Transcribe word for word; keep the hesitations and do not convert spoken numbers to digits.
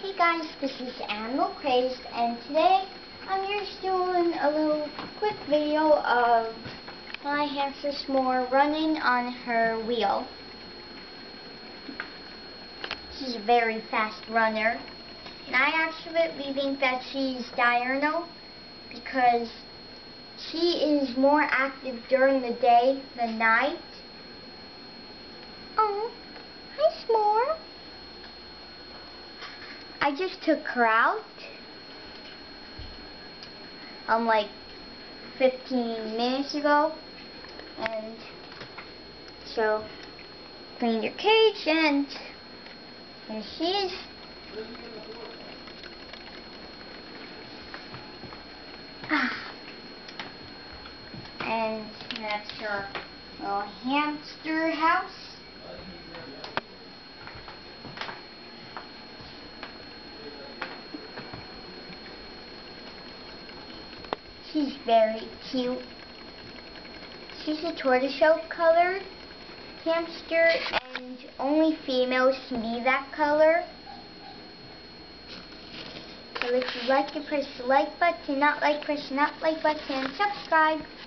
Hey guys, this is Animal Crazed, and today I'm just doing a little quick video of my Hamster Smore running on her wheel. She's a very fast runner, and I actually think that she's diurnal because she is more active during the day than night. Oh, hi Smore. I just took her out um like fifteen minutes ago, and so cleaned her cage, and here she is. And that's her little hamster house. She's very cute. She's a tortoiseshell colored hamster, and only females can be that color. So if you like it, press the like button. Not like, press the not like button, and subscribe.